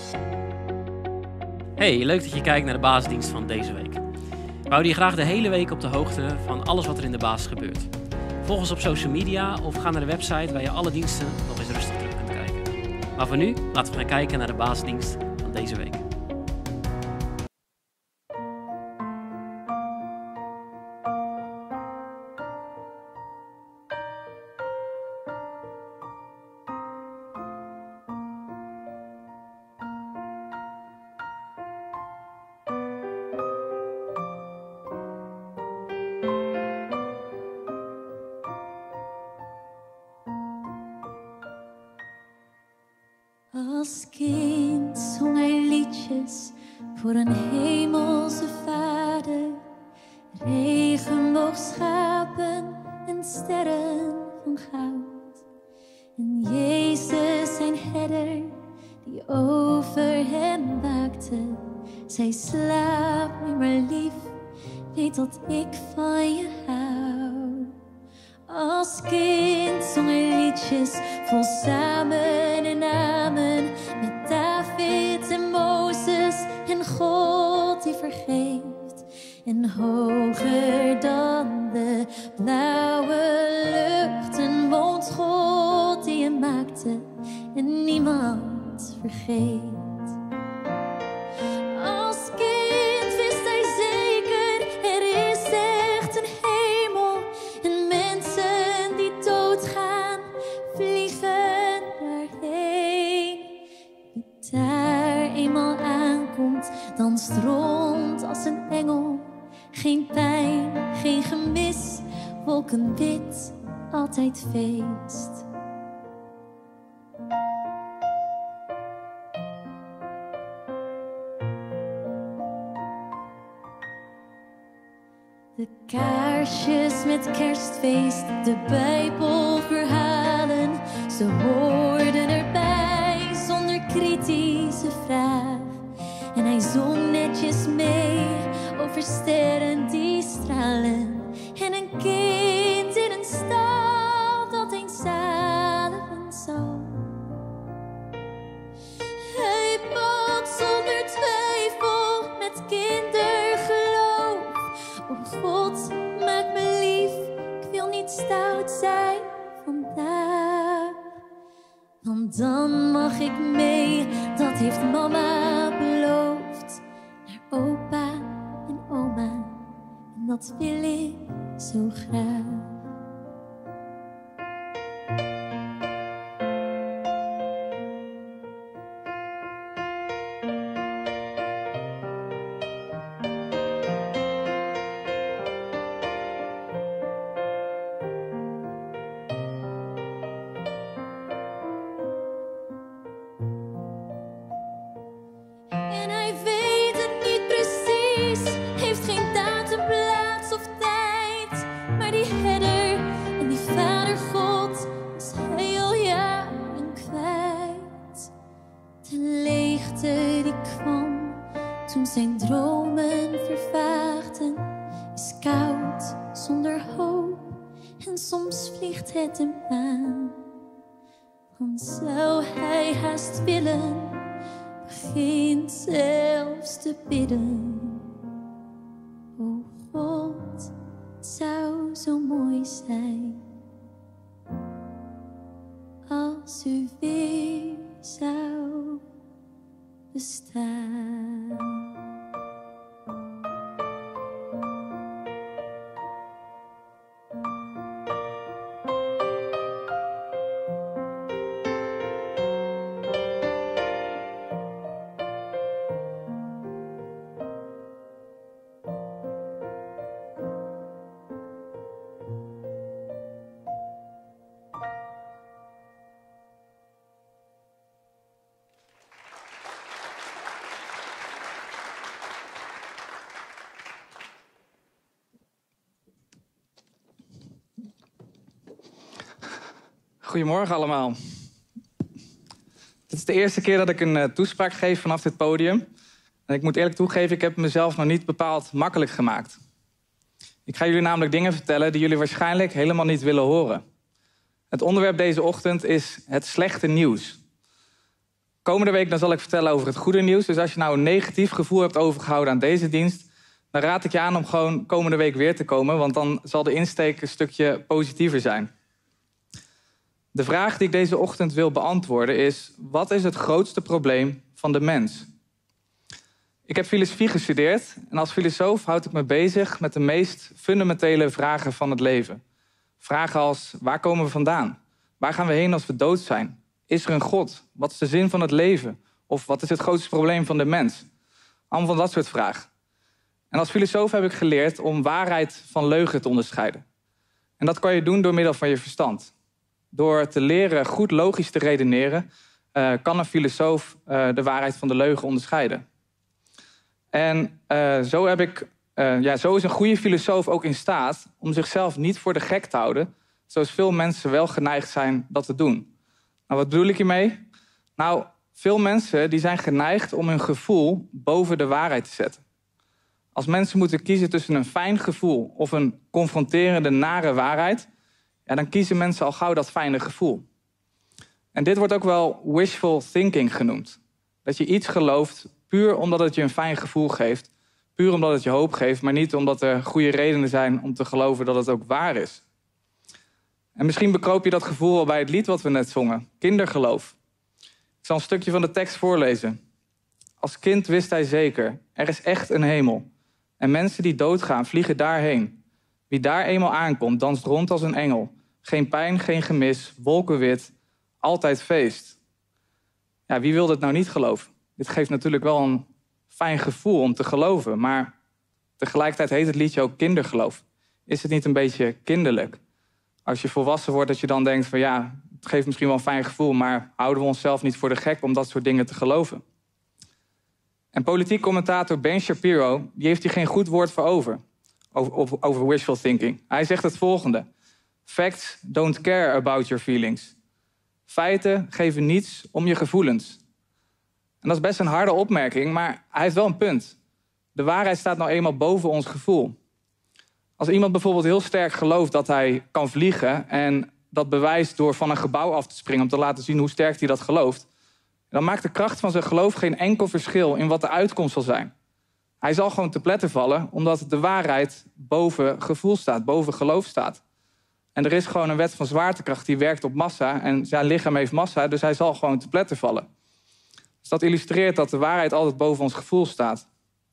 Hey, leuk dat je kijkt naar de basisdienst van deze week. We houden je graag de hele week op de hoogte van alles wat er in de basis gebeurt. Volg ons op social media of ga naar de website waar je alle diensten nog eens rustig terug kunt kijken. Maar voor nu, laten we gaan kijken naar de basisdienst van deze week. Als kind zong hij liedjes voor een hemelse vader. Regenboogschapen en sterren van goud. En Jezus zijn herder die over hem waakte. Zei slaap nu maar lief, weet dat ik van je hou. Als kind zong hij liedjes vol samen en amen. Met David en Mozes en God die vergeeft. En hoger dan de blauwe luchten woont God die je maakte en niemand vergeet. Als kind wist hij zeker, er is echt een hemel. En mensen die doodgaan, vliegen daarheen. Wie daar eenmaal aankomt, dan stroomt als een engel. Geen pijn, geen gemis, wolkenwit, altijd feest. De kaarsjes met kerstfeest, de Bijbelverhalen, ze hoorden erbij zonder kritische vraag. En hij zong netjes mee over sterren die stralen. En een kind in een stal dat eens zaligen zal. Hij bad zonder twijfel met kindergeloof. O God, maak me lief, ik wil niet stout zijn vandaag. Want dan mag ik mee, dat heeft mama beloofd. Naar opa en oma, en dat wil ik zo graag. En hij weet het niet precies, heeft geen datum, plaats of tijd. Maar die herder en die vader God is hij al jaren kwijt. De leegte die kwam toen zijn dromen vervaagden, is koud zonder hoop en soms vliegt het hem aan. Dan zou hij haast willen, begint zelfs te bidden. O God, het zou zo mooi zijn als u weer zou bestaan. Goedemorgen allemaal. Dit is de eerste keer dat ik een toespraak geef vanaf dit podium. En ik moet eerlijk toegeven, ik heb het mezelf nog niet bepaald makkelijk gemaakt. Ik ga jullie namelijk dingen vertellen die jullie waarschijnlijk helemaal niet willen horen. Het onderwerp deze ochtend is het slechte nieuws. Komende week dan zal ik vertellen over het goede nieuws. Dus als je nou een negatief gevoel hebt overgehouden aan deze dienst, dan raad ik je aan om gewoon komende week weer te komen, want dan zal de insteek een stukje positiever zijn. De vraag die ik deze ochtend wil beantwoorden is: wat is het grootste probleem van de mens? Ik heb filosofie gestudeerd en als filosoof houd ik me bezig met de meest fundamentele vragen van het leven. Vragen als: waar komen we vandaan? Waar gaan we heen als we dood zijn? Is er een God? Wat is de zin van het leven? Of wat is het grootste probleem van de mens? Allemaal van dat soort vragen. En als filosoof heb ik geleerd om waarheid van leugen te onderscheiden. En dat kan je doen door middel van je verstand. Door te leren goed logisch te redeneren, kan een filosoof de waarheid van de leugen onderscheiden. En zo is een goede filosoof ook in staat om zichzelf niet voor de gek te houden, zoals veel mensen wel geneigd zijn dat te doen. Nou, wat bedoel ik hiermee? Nou, veel mensen die zijn geneigd om hun gevoel boven de waarheid te zetten. Als mensen moeten kiezen tussen een fijn gevoel of een confronterende, nare waarheid, ja, dan kiezen mensen al gauw dat fijne gevoel. En dit wordt ook wel wishful thinking genoemd. Dat je iets gelooft puur omdat het je een fijn gevoel geeft, puur omdat het je hoop geeft, maar niet omdat er goede redenen zijn om te geloven dat het ook waar is. En misschien bekroop je dat gevoel al bij het lied wat we net zongen, Kindergeloof. Ik zal een stukje van de tekst voorlezen. Als kind wist hij zeker, er is echt een hemel. En mensen die doodgaan vliegen daarheen. Wie daar eenmaal aankomt, danst rond als een engel. Geen pijn, geen gemis, wolkenwit, altijd feest. Ja, wie wil dit nou niet geloven? Dit geeft natuurlijk wel een fijn gevoel om te geloven, maar tegelijkertijd heet het liedje ook kindergeloof. Is het niet een beetje kinderlijk? Als je volwassen wordt, dat je dan denkt van ja, het geeft misschien wel een fijn gevoel, maar houden we onszelf niet voor de gek om dat soort dingen te geloven? En politiek commentator Ben Shapiro, die heeft hier geen goed woord voor over wishful thinking. Hij zegt het volgende: facts don't care about your feelings. Feiten geven niets om je gevoelens. En dat is best een harde opmerking, maar hij heeft wel een punt. De waarheid staat nou eenmaal boven ons gevoel. Als iemand bijvoorbeeld heel sterk gelooft dat hij kan vliegen en dat bewijst door van een gebouw af te springen om te laten zien hoe sterk hij dat gelooft, dan maakt de kracht van zijn geloof geen enkel verschil in wat de uitkomst zal zijn. Hij zal gewoon te pletten vallen, omdat de waarheid boven gevoel staat, boven geloof staat. En er is gewoon een wet van zwaartekracht die werkt op massa en zijn lichaam heeft massa, dus hij zal gewoon te pletten vallen. Dus dat illustreert dat de waarheid altijd boven ons gevoel staat.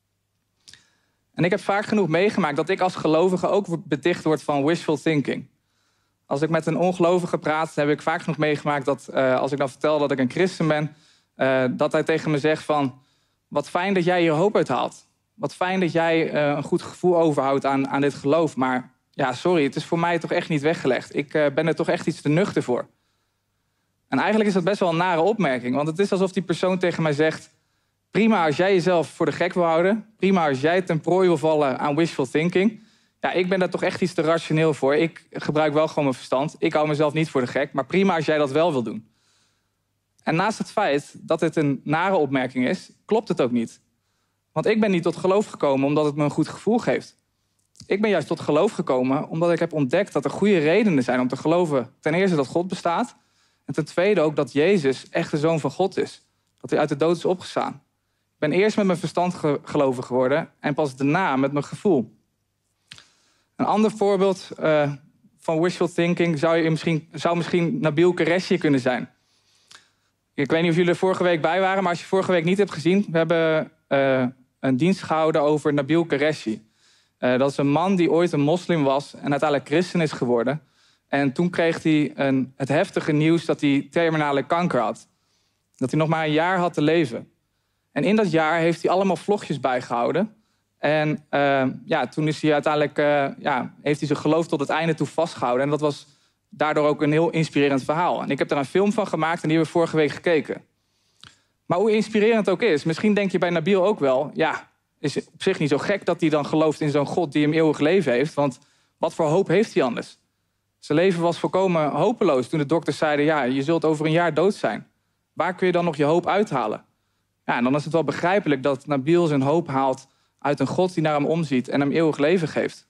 En ik heb vaak genoeg meegemaakt dat ik als gelovige ook beticht word van wishful thinking. Als ik met een ongelovige praat, heb ik vaak genoeg meegemaakt dat als ik dan vertel dat ik een christen ben, dat hij tegen me zegt van: wat fijn dat jij hier hoop uithaalt. Wat fijn dat jij een goed gevoel overhoudt aan dit geloof. Maar ja, sorry, het is voor mij toch echt niet weggelegd. Ik ben er toch echt iets te nuchter voor. En eigenlijk is dat best wel een nare opmerking. Want het is alsof die persoon tegen mij zegt: prima als jij jezelf voor de gek wil houden. Prima als jij ten prooi wil vallen aan wishful thinking. Ja, ik ben daar toch echt iets te rationeel voor. Ik gebruik wel gewoon mijn verstand. Ik hou mezelf niet voor de gek. Maar prima als jij dat wel wil doen. En naast het feit dat dit een nare opmerking is, klopt het ook niet. Want ik ben niet tot geloof gekomen omdat het me een goed gevoel geeft. Ik ben juist tot geloof gekomen omdat ik heb ontdekt dat er goede redenen zijn om te geloven. Ten eerste dat God bestaat. En ten tweede ook dat Jezus echt de Zoon van God is. Dat hij uit de dood is opgestaan. Ik ben eerst met mijn verstand gelovig geworden en pas daarna met mijn gevoel. Een ander voorbeeld van wishful thinking zou misschien Nabil Qureshi kunnen zijn. Ik weet niet of jullie er vorige week bij waren, maar als je vorige week niet hebt gezien, we hebben een dienst gehouden over Nabil Qureshi. Dat is een man die ooit een moslim was en uiteindelijk christen is geworden. En toen kreeg hij het heftige nieuws dat hij terminale kanker had. Dat hij nog maar een jaar had te leven. En in dat jaar heeft hij allemaal vlogjes bijgehouden. En toen is hij uiteindelijk heeft hij zijn geloof tot het einde toe vastgehouden. En dat was daardoor ook een heel inspirerend verhaal. En ik heb daar een film van gemaakt en die hebben we vorige week gekeken. Maar hoe inspirerend het ook is, misschien denk je bij Nabil ook wel, ja, is op zich niet zo gek dat hij dan gelooft in zo'n God die hem eeuwig leven heeft. Want wat voor hoop heeft hij anders? Zijn leven was volkomen hopeloos toen de dokters zeiden, ja, je zult over een jaar dood zijn. Waar kun je dan nog je hoop uithalen? Ja, en dan is het wel begrijpelijk dat Nabil zijn hoop haalt uit een God die naar hem omziet en hem eeuwig leven geeft.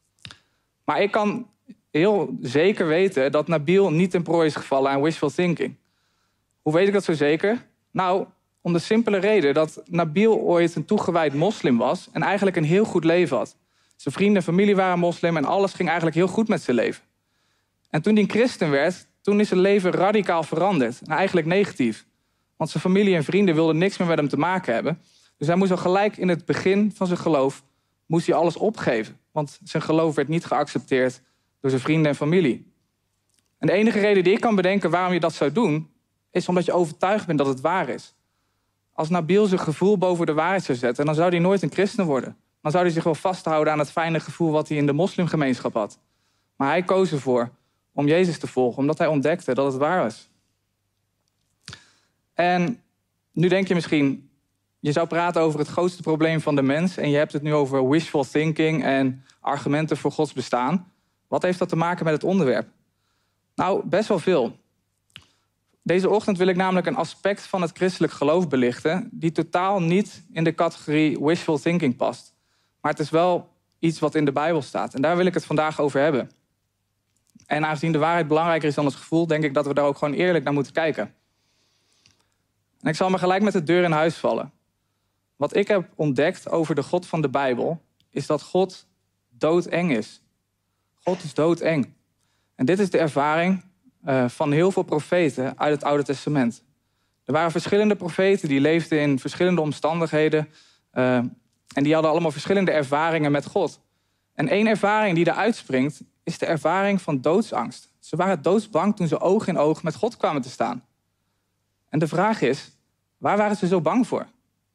Maar ik kan heel zeker weten dat Nabil niet ten prooi is gevallen aan wishful thinking. Hoe weet ik dat zo zeker? Nou, om de simpele reden dat Nabil ooit een toegewijd moslim was en eigenlijk een heel goed leven had. Zijn vrienden en familie waren moslim en alles ging eigenlijk heel goed met zijn leven. En toen hij een christen werd, toen is zijn leven radicaal veranderd. En eigenlijk negatief. Want zijn familie en vrienden wilden niks meer met hem te maken hebben. Dus hij moest al gelijk in het begin van zijn geloof moest hij alles opgeven. Want zijn geloof werd niet geaccepteerd door zijn vrienden en familie. En de enige reden die ik kan bedenken waarom je dat zou doen, is omdat je overtuigd bent dat het waar is. Als Nabil zijn gevoel boven de waarheid zou zetten, dan zou hij nooit een christen worden. Dan zou hij zich wel vasthouden aan het fijne gevoel wat hij in de moslimgemeenschap had. Maar hij koos ervoor om Jezus te volgen, omdat hij ontdekte dat het waar was. En nu denk je misschien, je zou praten over het grootste probleem van de mens en je hebt het nu over wishful thinking en argumenten voor Gods bestaan. Wat heeft dat te maken met het onderwerp? Nou, best wel veel. Deze ochtend wil ik namelijk een aspect van het christelijk geloof belichten die totaal niet in de categorie wishful thinking past. Maar het is wel iets wat in de Bijbel staat en daar wil ik het vandaag over hebben. En aangezien de waarheid belangrijker is dan het gevoel, denk ik dat we daar ook gewoon eerlijk naar moeten kijken. En ik zal maar gelijk met de deur in huis vallen. Wat ik heb ontdekt over de God van de Bijbel, is dat God doodeng is. God is doodeng. En dit is de ervaring van heel veel profeten uit het Oude Testament. Er waren verschillende profeten die leefden in verschillende omstandigheden. En die hadden allemaal verschillende ervaringen met God. En één ervaring die eruit springt, is de ervaring van doodsangst. Ze waren doodsbang toen ze oog in oog met God kwamen te staan. En de vraag is, waar waren ze zo bang voor?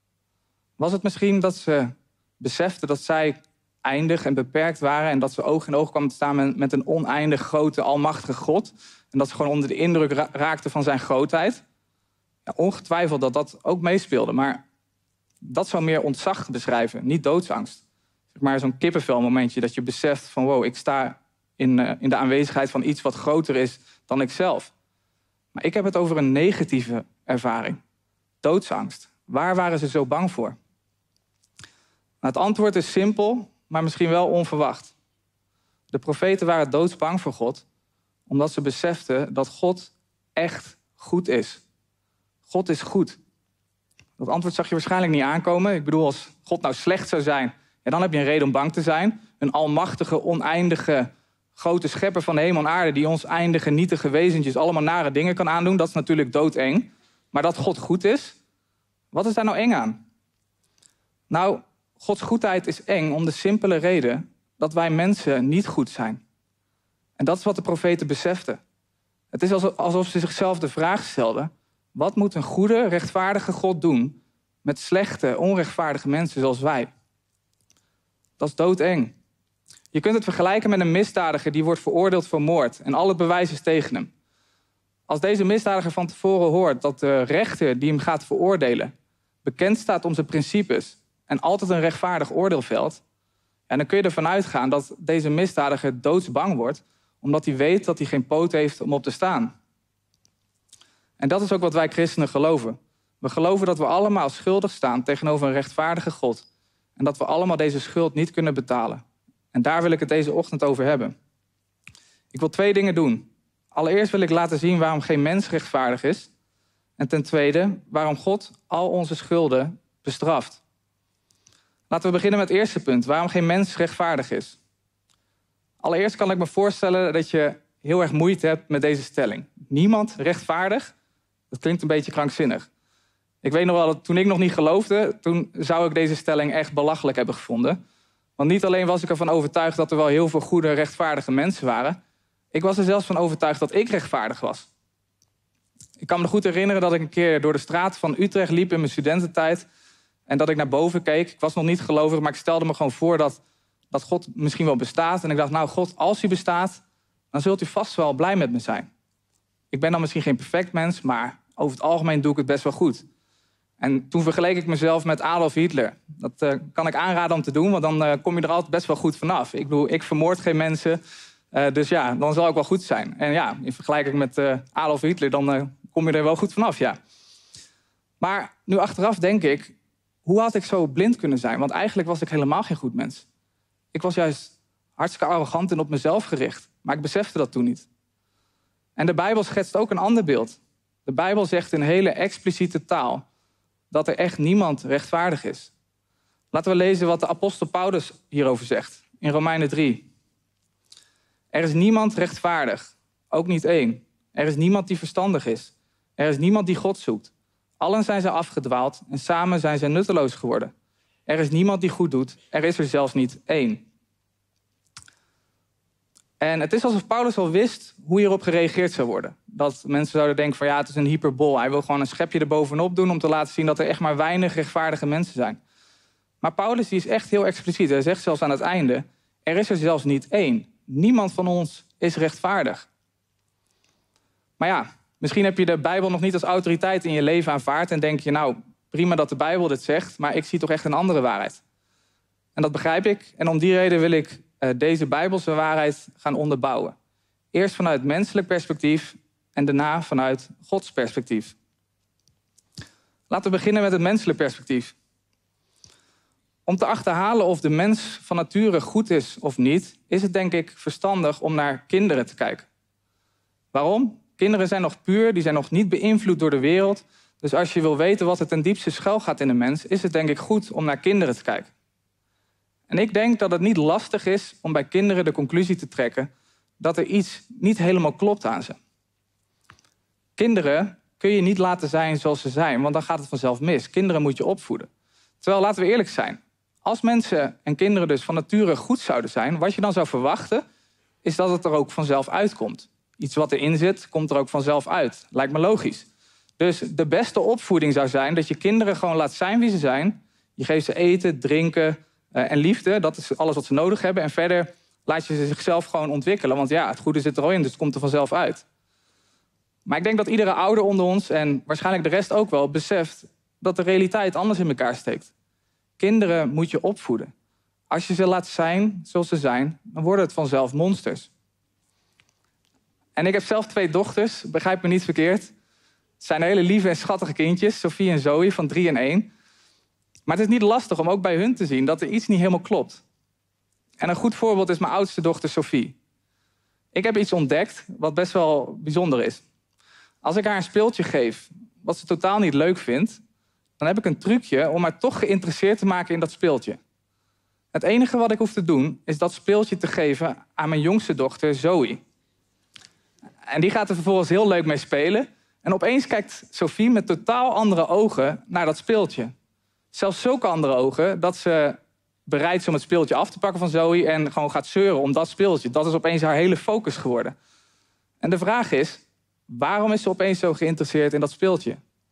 Was het misschien dat ze beseften dat zij eindig en beperkt waren en dat ze oog in oog kwamen te staan met een oneindig grote, almachtige God en dat ze gewoon onder de indruk raakten van zijn grootheid? Ja, ongetwijfeld dat dat ook meespeelde, maar dat zou meer ontzag beschrijven, niet doodsangst. Zeg maar zo'n kippenvelmomentje dat je beseft van wow, ik sta in de aanwezigheid van iets wat groter is dan ikzelf. Maar ik heb het over een negatieve ervaring. Doodsangst. Waar waren ze zo bang voor? Nou, het antwoord is simpel, maar misschien wel onverwacht. De profeten waren doodsbang voor God, omdat ze beseften dat God echt goed is. God is goed. Dat antwoord zag je waarschijnlijk niet aankomen. Ik bedoel, als God nou slecht zou zijn, ja, dan heb je een reden om bang te zijn. Een almachtige, oneindige, grote schepper van de hemel en aarde die ons eindige, nietige wezentjes allemaal nare dingen kan aandoen, dat is natuurlijk doodeng. Maar dat God goed is, wat is daar nou eng aan? Nou, Gods goedheid is eng om de simpele reden dat wij mensen niet goed zijn. En dat is wat de profeten beseften. Het is alsof ze zichzelf de vraag stelden, wat moet een goede, rechtvaardige God doen met slechte, onrechtvaardige mensen zoals wij? Dat is doodeng. Je kunt het vergelijken met een misdadiger die wordt veroordeeld voor moord en al het bewijs is tegen hem. Als deze misdadiger van tevoren hoort dat de rechter die hem gaat veroordelen bekend staat om zijn principes en altijd een rechtvaardig oordeel velt, en dan kun je ervan uitgaan dat deze misdadiger doodsbang wordt, omdat hij weet dat hij geen poot heeft om op te staan. En dat is ook wat wij christenen geloven. We geloven dat we allemaal schuldig staan tegenover een rechtvaardige God en dat we allemaal deze schuld niet kunnen betalen. En daar wil ik het deze ochtend over hebben. Ik wil 2 dingen doen. Allereerst wil ik laten zien waarom geen mens rechtvaardig is. En ten tweede, waarom God al onze schulden bestraft. Laten we beginnen met het eerste punt. Waarom geen mens rechtvaardig is. Allereerst kan ik me voorstellen dat je heel erg moeite hebt met deze stelling. Niemand rechtvaardig? Dat klinkt een beetje krankzinnig. Ik weet nog wel dat toen ik nog niet geloofde, toen zou ik deze stelling echt belachelijk hebben gevonden. Want niet alleen was ik ervan overtuigd dat er wel heel veel goede, rechtvaardige mensen waren. Ik was er zelfs van overtuigd dat ik rechtvaardig was. Ik kan me goed herinneren dat ik een keer door de straat van Utrecht liep in mijn studententijd. En dat ik naar boven keek. Ik was nog niet gelovig, maar ik stelde me gewoon voor dat God misschien wel bestaat. En ik dacht, nou God, als u bestaat, dan zult u vast wel blij met me zijn. Ik ben dan misschien geen perfect mens, maar over het algemeen doe ik het best wel goed. En toen vergeleek ik mezelf met Adolf Hitler. Dat kan ik aanraden om te doen, want dan kom je er altijd best wel goed vanaf. Ik bedoel, ik vermoord geen mensen, dus ja, dan zal ik wel goed zijn. En ja, in vergelijking met Adolf Hitler, dan kom je er wel goed vanaf, ja. Maar nu achteraf denk ik, hoe had ik zo blind kunnen zijn? Want eigenlijk was ik helemaal geen goed mens. Ik was juist hartstikke arrogant en op mezelf gericht. Maar ik besefte dat toen niet. En de Bijbel schetst ook een ander beeld. De Bijbel zegt in hele expliciete taal dat er echt niemand rechtvaardig is. Laten we lezen wat de apostel Paulus hierover zegt in Romeinen 3. Er is niemand rechtvaardig, ook niet één. Er is niemand die verstandig is. Er is niemand die God zoekt. Allen zijn ze afgedwaald en samen zijn ze nutteloos geworden. Er is niemand die goed doet, er is er zelfs niet één. En het is alsof Paulus al wist hoe hierop gereageerd zou worden. Dat mensen zouden denken van ja, het is een hyperbol. Hij wil gewoon een schepje erbovenop doen om te laten zien dat er echt maar weinig rechtvaardige mensen zijn. Maar Paulus die is echt heel expliciet. Hij zegt zelfs aan het einde, er is er zelfs niet één. Niemand van ons is rechtvaardig. Maar ja, misschien heb je de Bijbel nog niet als autoriteit in je leven aanvaard en denk je nou, prima dat de Bijbel dit zegt, maar ik zie toch echt een andere waarheid. En dat begrijp ik. En om die reden wil ik deze Bijbelse waarheid gaan onderbouwen. Eerst vanuit menselijk perspectief en daarna vanuit Gods perspectief. Laten we beginnen met het menselijk perspectief. Om te achterhalen of de mens van nature goed is of niet, is het denk ik verstandig om naar kinderen te kijken. Waarom? Kinderen zijn nog puur, die zijn nog niet beïnvloed door de wereld. Dus als je wil weten wat er ten diepste schuil gaat in een mens, is het denk ik goed om naar kinderen te kijken. En ik denk dat het niet lastig is om bij kinderen de conclusie te trekken dat er iets niet helemaal klopt aan ze. Kinderen kun je niet laten zijn zoals ze zijn, want dan gaat het vanzelf mis. Kinderen moet je opvoeden. Terwijl, laten we eerlijk zijn, als mensen en kinderen dus van nature goed zouden zijn, wat je dan zou verwachten, is dat het er ook vanzelf uitkomt. Iets wat erin zit, komt er ook vanzelf uit. Lijkt me logisch. Dus de beste opvoeding zou zijn dat je kinderen gewoon laat zijn wie ze zijn. Je geeft ze eten, drinken en liefde. Dat is alles wat ze nodig hebben. En verder laat je ze zichzelf gewoon ontwikkelen. Want ja, het goede zit er al in, dus het komt er vanzelf uit. Maar ik denk dat iedere ouder onder ons, en waarschijnlijk de rest ook wel, beseft dat de realiteit anders in elkaar steekt. Kinderen moet je opvoeden. Als je ze laat zijn zoals ze zijn, dan worden het vanzelf monsters. En ik heb zelf 2 dochters, begrijp me niet verkeerd. Het zijn hele lieve en schattige kindjes, Sophie en Zoe, van 3 en 1. Maar het is niet lastig om ook bij hun te zien dat er iets niet helemaal klopt. En een goed voorbeeld is mijn oudste dochter Sophie. Ik heb iets ontdekt wat best wel bijzonder is. Als ik haar een speeltje geef wat ze totaal niet leuk vindt, dan heb ik een trucje om haar toch geïnteresseerd te maken in dat speeltje. Het enige wat ik hoef te doen is dat speeltje te geven aan mijn jongste dochter Zoe. En die gaat er vervolgens heel leuk mee spelen. En opeens kijkt Sophie met totaal andere ogen naar dat speeltje. Zelfs zulke andere ogen dat ze bereid is om het speeltje af te pakken van Zoe en gewoon gaat zeuren om dat speeltje. Dat is opeens haar hele focus geworden. En de vraag is, waarom is ze opeens zo geïnteresseerd in dat speeltje?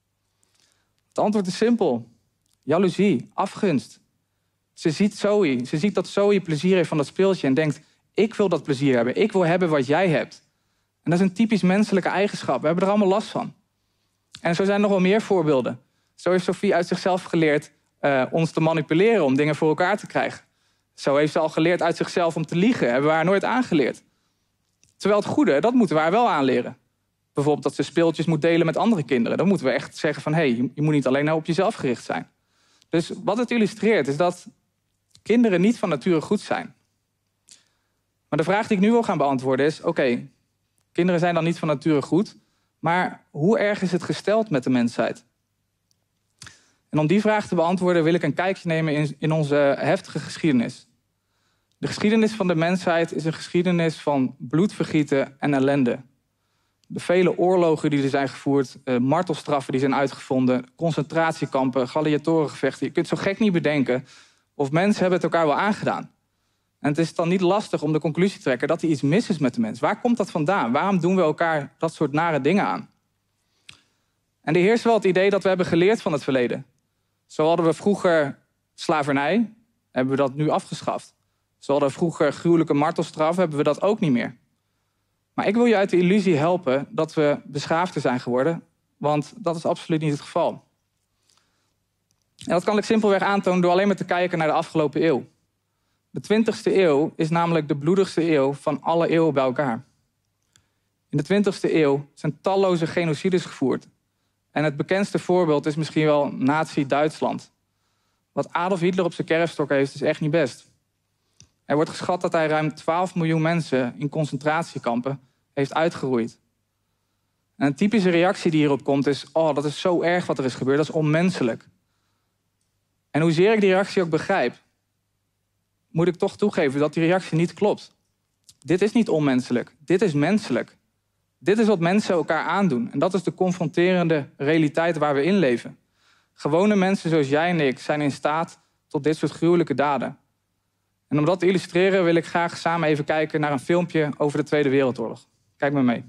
Het antwoord is simpel. Jaloezie, afgunst. Ze ziet dat Zoe plezier heeft van dat speeltje en denkt, ik wil dat plezier hebben. Ik wil hebben wat jij hebt. En dat is een typisch menselijke eigenschap. We hebben er allemaal last van. En zo zijn er nog wel meer voorbeelden. Zo heeft Sophie uit zichzelf geleerd ons te manipuleren om dingen voor elkaar te krijgen. Zo heeft ze al geleerd uit zichzelf om te liegen. Hebben we haar nooit aangeleerd. Terwijl het goede, dat moeten we haar wel aanleren. Bijvoorbeeld dat ze speeltjes moet delen met andere kinderen. Dan moeten we echt zeggen van, hey, je moet niet alleen nou op jezelf gericht zijn. Dus wat het illustreert is dat kinderen niet van nature goed zijn. Maar de vraag die ik nu wil gaan beantwoorden is, oké, kinderen zijn dan niet van nature goed, maar hoe erg is het gesteld met de mensheid? En om die vraag te beantwoorden wil ik een kijkje nemen in onze heftige geschiedenis. De geschiedenis van de mensheid is een geschiedenis van bloedvergieten en ellende. De vele oorlogen die er zijn gevoerd, martelstraffen die zijn uitgevonden, concentratiekampen, gladiatorengevechten. Je kunt zo gek niet bedenken of mensen hebben het elkaar wel aangedaan. En het is dan niet lastig om de conclusie te trekken dat er iets mis is met de mens. Waar komt dat vandaan? Waarom doen we elkaar dat soort nare dingen aan? En er heerst wel het idee dat we hebben geleerd van het verleden. Zo hadden we vroeger slavernij, hebben we dat nu afgeschaft. Zo hadden we vroeger gruwelijke martelstraf, hebben we dat ook niet meer. Maar ik wil je uit de illusie helpen dat we beschaafder zijn geworden, want dat is absoluut niet het geval. En dat kan ik simpelweg aantonen door alleen maar te kijken naar de afgelopen eeuw. De 20e eeuw is namelijk de bloedigste eeuw van alle eeuwen bij elkaar. In de 20e eeuw zijn talloze genocides gevoerd. En het bekendste voorbeeld is misschien wel Nazi-Duitsland. Wat Adolf Hitler op zijn kerfstok heeft, is echt niet best. Er wordt geschat dat hij ruim 12 miljoen mensen in concentratiekampen heeft uitgeroeid. En een typische reactie die hierop komt is... oh, dat is zo erg wat er is gebeurd, dat is onmenselijk. En hoezeer ik die reactie ook begrijp... moet ik toch toegeven dat die reactie niet klopt. Dit is niet onmenselijk, dit is menselijk. Dit is wat mensen elkaar aandoen. En dat is de confronterende realiteit waar we in leven. Gewone mensen zoals jij en ik zijn in staat tot dit soort gruwelijke daden. En om dat te illustreren wil ik graag samen even kijken naar een filmpje over de Tweede Wereldoorlog. Kijk maar mee.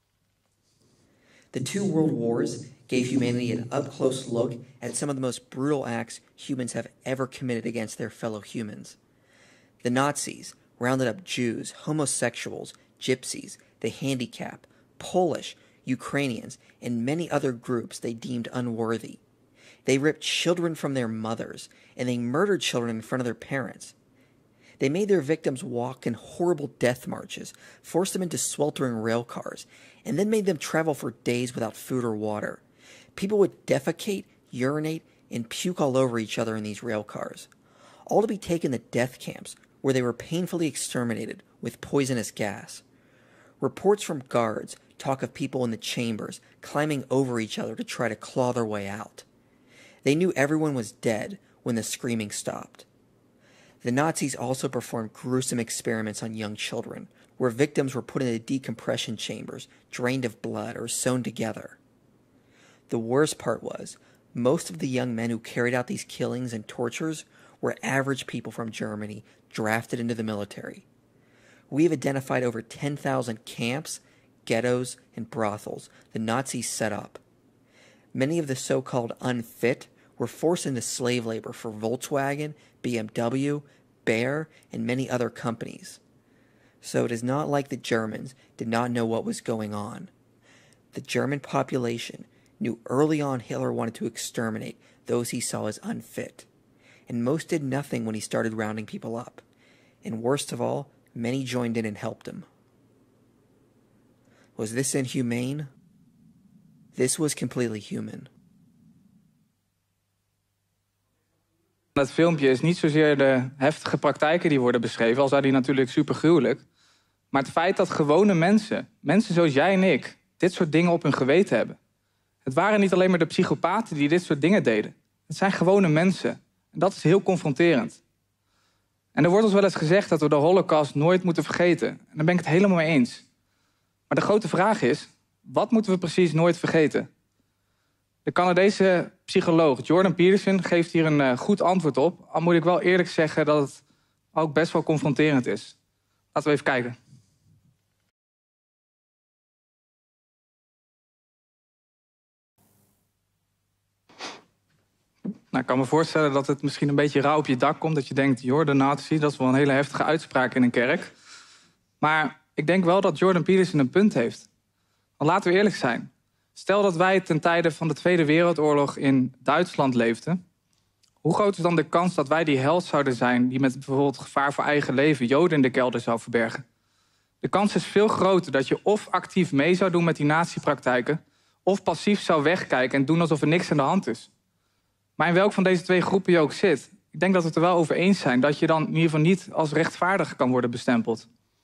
The two world wars gave humanity an up-close look at some of the most brutal acts humans have ever committed against their fellow humans. The Nazis rounded up Jews, homosexuals, gypsies, the handicapped, Polish, Ukrainians, and many other groups they deemed unworthy. They ripped children from their mothers, and they murdered children in front of their parents. They made their victims walk in horrible death marches, forced them into sweltering rail cars, and then made them travel for days without food or water. People would defecate, urinate, and puke all over each other in these rail cars, all to be taken to death camps where they were painfully exterminated with poisonous gas. Reports from guards talk of people in the chambers climbing over each other to try to claw their way out. They knew everyone was dead when the screaming stopped. The Nazis also performed gruesome experiments on young children, where victims were put into decompression chambers, drained of blood, or sewn together. The worst part was, most of the young men who carried out these killings and tortures were average people from Germany drafted into the military. We have identified over 10,000 camps, ghettos, and brothels the Nazis set up. Many of the so-called unfit were forced into slave labor for Volkswagen, BMW, Bayer, and many other companies. So it is not like the Germans did not know what was going on. The German population knew early on Hitler wanted to exterminate those he saw as unfit, and most did nothing when he started rounding people up. And worst of all, many joined in and helped him. Was this inhumane? This was completely human. Dat filmpje is niet zozeer de heftige praktijken die worden beschreven, al zijn die natuurlijk super gruwelijk. Maar het feit dat gewone mensen, mensen zoals jij en ik, dit soort dingen op hun geweten hebben. Het waren niet alleen maar de psychopaten die dit soort dingen deden. Het zijn gewone mensen. En dat is heel confronterend. En er wordt ons wel eens gezegd dat we de Holocaust nooit moeten vergeten. En daar ben ik het helemaal mee eens. Maar de grote vraag is, wat moeten we precies nooit vergeten? De Canadese psycholoog Jordan Peterson geeft hier een goed antwoord op. Al moet ik wel eerlijk zeggen dat het ook best wel confronterend is. Laten we even kijken. Nou, ik kan me voorstellen dat het misschien een beetje rauw op je dak komt. Dat je denkt, Jordan Nazi, dat is wel een hele heftige uitspraak in een kerk. Maar ik denk wel dat Jordan Peterson een punt heeft. Want laten we eerlijk zijn. Stel dat wij ten tijde van de Tweede Wereldoorlog in Duitsland leefden. Hoe groot is dan de kans dat wij die held zouden zijn die met bijvoorbeeld gevaar voor eigen leven Joden in de kelder zou verbergen? De kans is veel groter dat je of actief mee zou doen met die nazi-praktijken, of passief zou wegkijken en doen alsof er niks aan de hand is. Maar in welk van deze twee groepen je ook zit, ik denk dat we het er wel over eens zijn dat je dan in ieder geval niet als rechtvaardig kan worden bestempeld.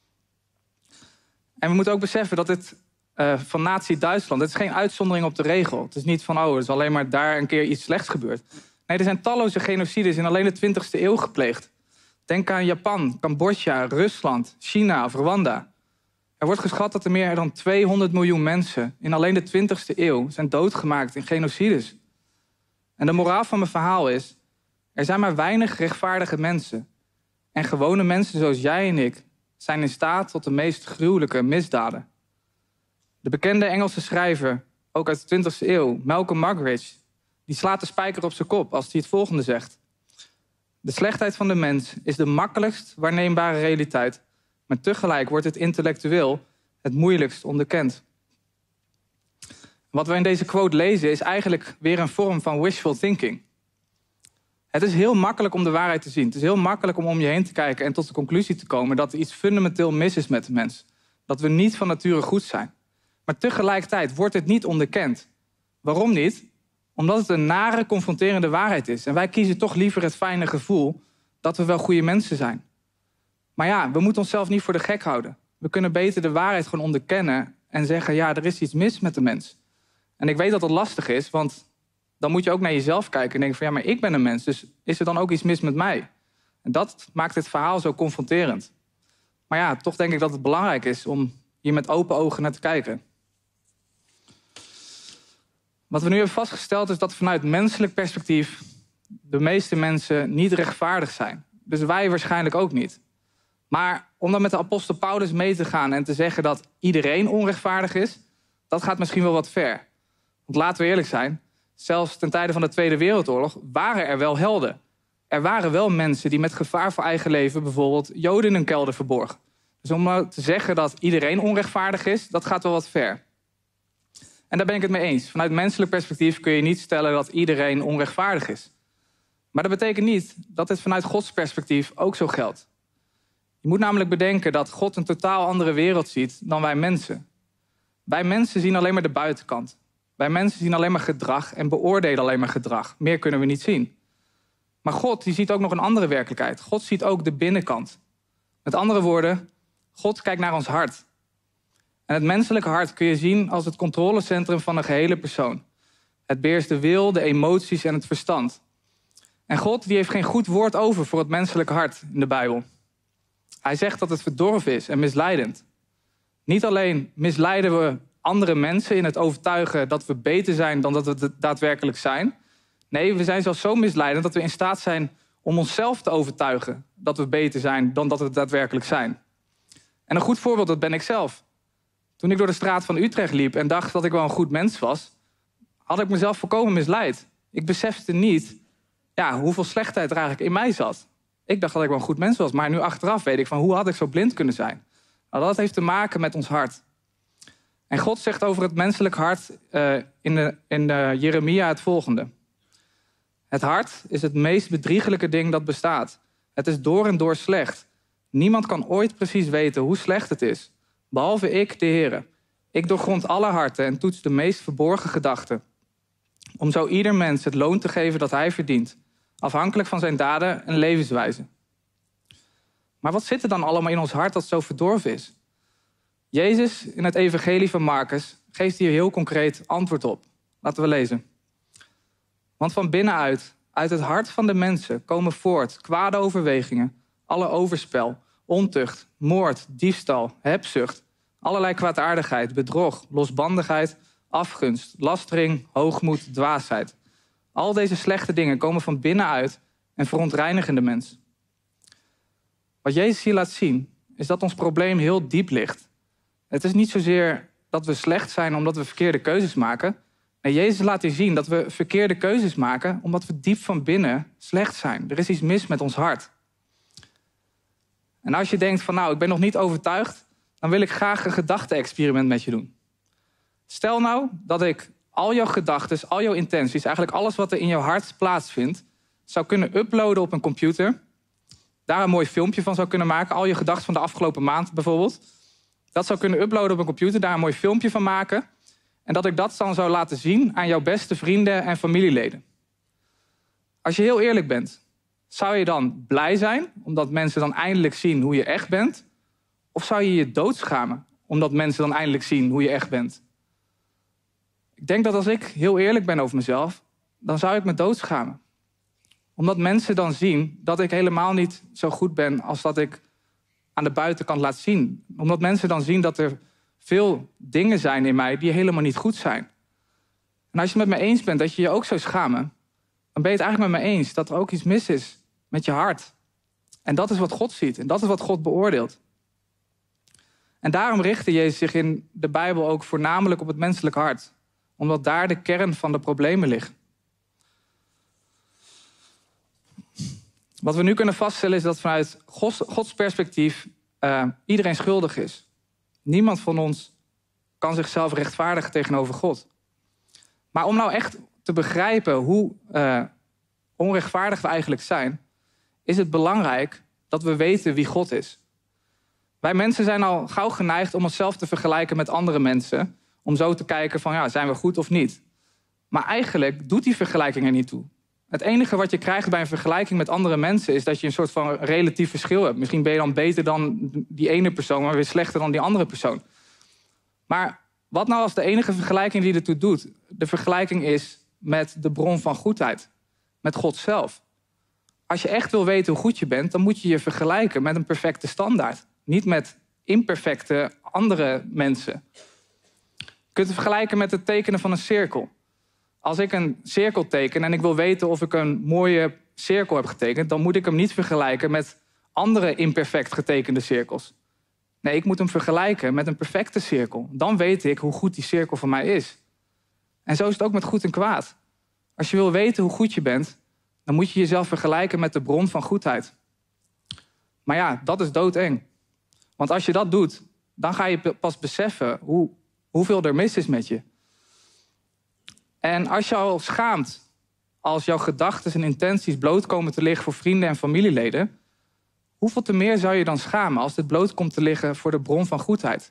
En we moeten ook beseffen dat dit van Nazi-Duitsland, het is geen uitzondering op de regel. Het is niet van, er is alleen maar daar een keer iets slechts gebeurd. Nee, er zijn talloze genocides in alleen de 20e eeuw gepleegd. Denk aan Japan, Cambodja, Rusland, China of Rwanda. Er wordt geschat dat er meer dan 200 miljoen mensen in alleen de 20e eeuw zijn doodgemaakt in genocides. En de moraal van mijn verhaal is, er zijn maar weinig rechtvaardige mensen. En gewone mensen zoals jij en ik zijn in staat tot de meest gruwelijke misdaden. De bekende Engelse schrijver, ook uit de 20e eeuw, Malcolm Muggeridge, die slaat de spijker op zijn kop als hij het volgende zegt. De slechtheid van de mens is de makkelijkst waarneembare realiteit, maar tegelijk wordt het intellectueel het moeilijkst onderkend. Wat we in deze quote lezen is eigenlijk weer een vorm van wishful thinking. Het is heel makkelijk om de waarheid te zien. Het is heel makkelijk om je heen te kijken en tot de conclusie te komen dat er iets fundamenteel mis is met de mens. Dat we niet van nature goed zijn. Maar tegelijkertijd wordt het niet onderkend. Waarom niet? Omdat het een nare, confronterende waarheid is. En wij kiezen toch liever het fijne gevoel dat we wel goede mensen zijn. Maar ja, we moeten onszelf niet voor de gek houden. We kunnen beter de waarheid gewoon onderkennen en zeggen, ja, er is iets mis met de mens. En ik weet dat dat lastig is, want dan moet je ook naar jezelf kijken en denken van, ja, maar ik ben een mens, dus is er dan ook iets mis met mij? En dat maakt het verhaal zo confronterend. Maar ja, toch denk ik dat het belangrijk is om hier met open ogen naar te kijken. Wat we nu hebben vastgesteld is dat vanuit menselijk perspectief de meeste mensen niet rechtvaardig zijn. Dus wij waarschijnlijk ook niet. Maar om dan met de apostel Paulus mee te gaan en te zeggen dat iedereen onrechtvaardig is, dat gaat misschien wel wat ver. Want laten we eerlijk zijn, zelfs ten tijde van de Tweede Wereldoorlog waren er wel helden. Er waren wel mensen die met gevaar voor eigen leven bijvoorbeeld Joden in een kelder verborgen. Dus om nou te zeggen dat iedereen onrechtvaardig is, dat gaat wel wat ver. En daar ben ik het mee eens. Vanuit menselijk perspectief kun je niet stellen dat iedereen onrechtvaardig is. Maar dat betekent niet dat dit vanuit Gods perspectief ook zo geldt. Je moet namelijk bedenken dat God een totaal andere wereld ziet dan wij mensen. Wij mensen zien alleen maar de buitenkant. Wij mensen zien alleen maar gedrag en beoordelen alleen maar gedrag. Meer kunnen we niet zien. Maar God die ziet ook nog een andere werkelijkheid. God ziet ook de binnenkant. Met andere woorden, God kijkt naar ons hart. En het menselijke hart kun je zien als het controlecentrum van een gehele persoon. Het beheerst de wil, de emoties en het verstand. En God die heeft geen goed woord over voor het menselijke hart in de Bijbel. Hij zegt dat het verdorven is en misleidend. Niet alleen misleiden we andere mensen in het overtuigen dat we beter zijn dan dat we daadwerkelijk zijn. Nee, we zijn zelfs zo misleidend dat we in staat zijn om onszelf te overtuigen dat we beter zijn dan dat we daadwerkelijk zijn. En een goed voorbeeld, dat ben ik zelf. Toen ik door de straat van Utrecht liep en dacht dat ik wel een goed mens was, had ik mezelf volkomen misleid. Ik besefte niet hoeveel slechtheid er eigenlijk in mij zat. Ik dacht dat ik wel een goed mens was, maar nu achteraf weet ik van hoe had ik zo blind kunnen zijn. Nou, dat heeft te maken met ons hart. En God zegt over het menselijk hart in Jeremia het volgende. Het hart is het meest bedriegelijke ding dat bestaat. Het is door en door slecht. Niemand kan ooit precies weten hoe slecht het is. Behalve ik, de Heere. Ik doorgrond alle harten en toets de meest verborgen gedachten. Om zo ieder mens het loon te geven dat hij verdient. Afhankelijk van zijn daden en levenswijze. Maar wat zit er dan allemaal in ons hart dat zo verdorven is? Jezus in het evangelie van Marcus geeft hier heel concreet antwoord op. Laten we lezen. Want van binnenuit, uit het hart van de mensen, komen voort kwade overwegingen, alle overspel, ontucht, moord, diefstal, hebzucht, allerlei kwaadaardigheid, bedrog, losbandigheid, afgunst, lastering, hoogmoed, dwaasheid. Al deze slechte dingen komen van binnenuit en verontreinigen de mens. Wat Jezus hier laat zien, is dat ons probleem heel diep ligt. Het is niet zozeer dat we slecht zijn omdat we verkeerde keuzes maken. Nee, Jezus laat hier zien dat we verkeerde keuzes maken omdat we diep van binnen slecht zijn. Er is iets mis met ons hart. En als je denkt van ik ben nog niet overtuigd, dan wil ik graag een gedachte-experiment met je doen. Stel nou dat ik al jouw gedachten, al jouw intenties, eigenlijk alles wat er in jouw hart plaatsvindt, zou kunnen uploaden op een computer. Daar een mooi filmpje van zou kunnen maken. Al je gedachten van de afgelopen maand bijvoorbeeld. Dat zou kunnen uploaden op een computer, daar een mooi filmpje van maken. En dat ik dat dan zou laten zien aan jouw beste vrienden en familieleden. Als je heel eerlijk bent, zou je dan blij zijn omdat mensen dan eindelijk zien hoe je echt bent? Of zou je je doodschamen omdat mensen dan eindelijk zien hoe je echt bent? Ik denk dat als ik heel eerlijk ben over mezelf, dan zou ik me doodschamen. Omdat mensen dan zien dat ik helemaal niet zo goed ben als dat ik aan de buitenkant laat zien. Omdat mensen dan zien dat er veel dingen zijn in mij die helemaal niet goed zijn. En als je het met me eens bent dat je je ook zou schamen, dan ben je het eigenlijk met me eens dat er ook iets mis is met je hart. En dat is wat God ziet en dat is wat God beoordeelt. En daarom richtte Jezus zich in de Bijbel ook voornamelijk op het menselijk hart. Omdat daar de kern van de problemen ligt. Wat we nu kunnen vaststellen is dat vanuit Gods perspectief iedereen schuldig is. Niemand van ons kan zichzelf rechtvaardigen tegenover God. Maar om nou echt te begrijpen hoe onrechtvaardig we eigenlijk zijn, is het belangrijk dat we weten wie God is. Wij mensen zijn al gauw geneigd om onszelf te vergelijken met andere mensen, om zo te kijken van zijn we goed of niet. Maar eigenlijk doet die vergelijking er niet toe. Het enige wat je krijgt bij een vergelijking met andere mensen is dat je een soort van relatief verschil hebt. Misschien ben je dan beter dan die ene persoon, maar weer slechter dan die andere persoon. Maar Wat nou als de enige vergelijking die ertoe doet, de vergelijking is met de bron van goedheid, met God zelf? Als je echt wil weten hoe goed je bent, dan moet je je vergelijken met een perfecte standaard. Niet met imperfecte andere mensen. Je kunt het vergelijken met het tekenen van een cirkel. Als ik een cirkel teken en ik wil weten of ik een mooie cirkel heb getekend, dan moet ik hem niet vergelijken met andere imperfect getekende cirkels. Nee, ik moet hem vergelijken met een perfecte cirkel. Dan weet ik hoe goed die cirkel voor mij is. En zo is het ook met goed en kwaad. Als je wil weten hoe goed je bent, dan moet je jezelf vergelijken met de bron van goedheid. Maar ja, dat is doodeng. Want als je dat doet, dan ga je pas beseffen hoeveel er mis is met je. En als je al schaamt, als jouw gedachten en intenties bloot komen te liggen voor vrienden en familieleden, hoeveel te meer zou je dan schamen als dit bloot komt te liggen voor de bron van goedheid?